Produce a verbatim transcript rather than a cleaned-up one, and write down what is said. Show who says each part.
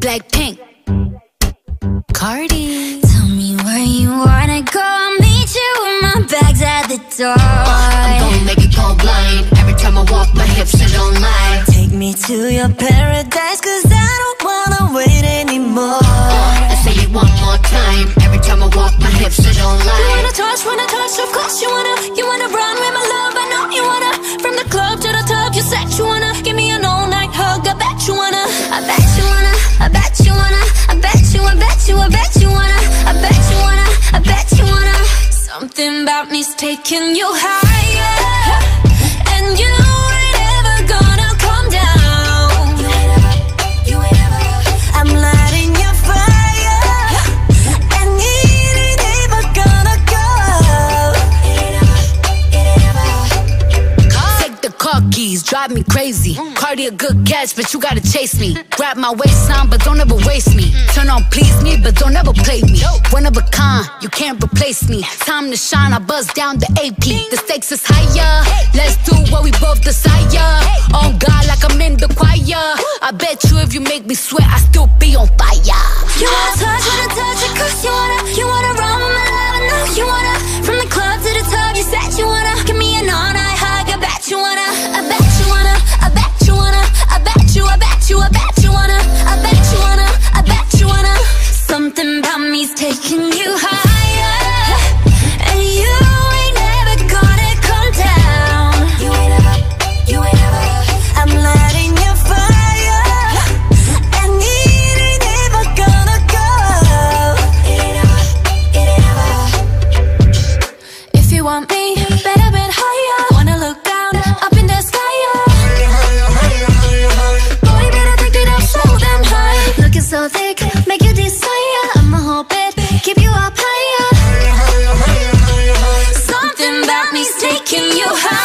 Speaker 1: BLACKPINK. Cardi.
Speaker 2: Tell me where you wanna go, I'll meet you with my bags at the door.
Speaker 3: uh, I'm gonna make you go blind. Every time I walk, my hips are don't lie.
Speaker 2: Take me to your paradise, cause I don't wanna wait anymore.
Speaker 3: uh, I say it one more time. Every time I walk, my hips are don't lie.
Speaker 2: You wanna touch, wanna touch, of course you wanna. You wanna run with my love, I know you wanna. From the club to the tub, you said you wanna. Give me an all night hug, I bet you wanna. I bet you wanna, I bet you wanna. I bet you, I bet you, I bet you wanna. I bet you wanna, I bet you wanna. Something about me's taking you higher, and you ain't ever gonna come down. You ain't ever, you ain't ever. I'm lighting your fire, and it ain't ever gonna go. It ain't ever, it ain't ever.
Speaker 1: Take the car keys, drive me crazy. Cardi a good catch, but you gotta chase me. Grab my waistline, but don't ever waste me. Turn on please me, but don't ever play me. One of a kind, you can't replace me. Time to shine, I buzz down the A P. The stakes is higher, let's do what we both desire. On God like I'm in the choir. I bet you if you make me sweat, I still be on fire.
Speaker 2: You wanna touch, wanna touch it, cause you wanna. You wanna run with my love, I know you wanna. From the club to the tub, you said you wanna. Give me an all night hug, I bet you wanna. I bet you wanna, I bet you wanna. I bet you, I bet you, I bet you wanna. I bet you wanna, I bet you wanna. Something about me's taking you higher, and you ain't never gonna come down. You ain't ever, you ain't ever. I'm lighting your fire, and it ain't ever gonna go. It ain't ever, it ain't ever. If you want me, better bit higher. Wanna look down, up in the sky, boy, better take it up so damn high. Looking so thick, make you desire. I'ma hold it, keep you up higher. Something about me's taking you high.